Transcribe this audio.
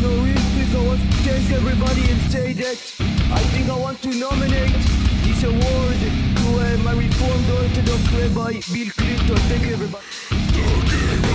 real quick, I want to thank everybody and say that I think I want to nominate this award to my Reformed Orthodox Rabbi Bill Clinton. Thank you, everybody.